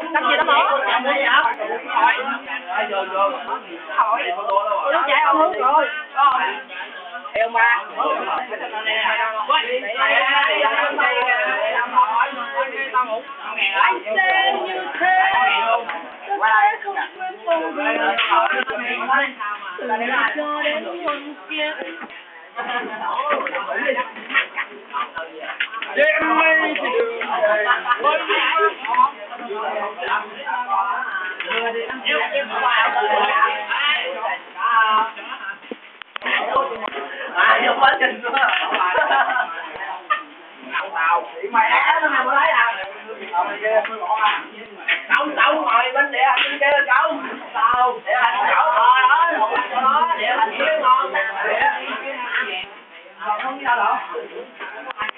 Cắt gì đó món. Thôi. Nước chảy ông hút rồi. Thì ông ba. Tao ngủ. Anh sẽ như thế. Qua đây. Cho đến hôm kia. Đêm mây thì đừng không quá trình nữa. Tao mày á nó không lấy à. Cậu ngồi bên địa bên kia cậu. Tao địa hành cậu đó, địa hành kia ngon. Không sao đâu.